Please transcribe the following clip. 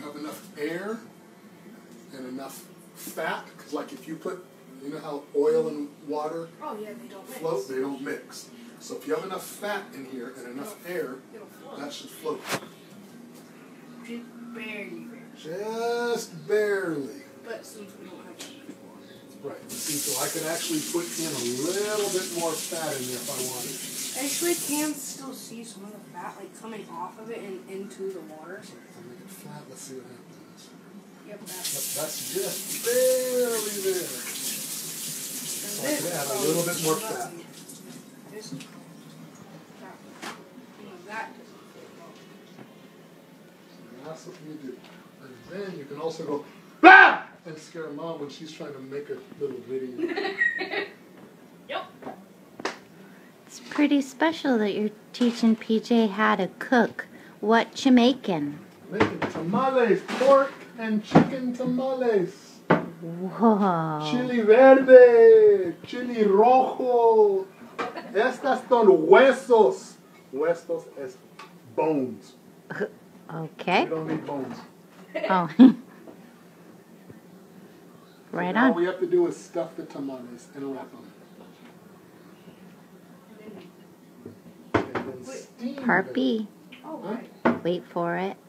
have enough air and enough fat, because like if you put, you know how oil and water float, they don't mix. So if you have enough fat in here and enough air, that should float. Just barely. Just barely. But since we don't have Right. See, so I can actually put in a little bit more fat in there if I wanted. Actually, can still see some of the fat like coming off of it and into the water. I'll make it flat. Let's see what happens. Yep, That's just barely there. So I can add a little bit more fat. That's what you do. And then you can also go, bah! And scare Mom when she's trying to make a little video. Yep. It's pretty special that you're teaching PJ how to cook. What you making? Making tamales, pork and chicken tamales. Whoa. Chili verde, chili rojo. Estas son huesos. Huesos es bones. Okay. We don't need bones. Oh. Right on. All we have to do is stuff the tamales and wrap them. And then steam Part them. B. Oh, right. Wait for it.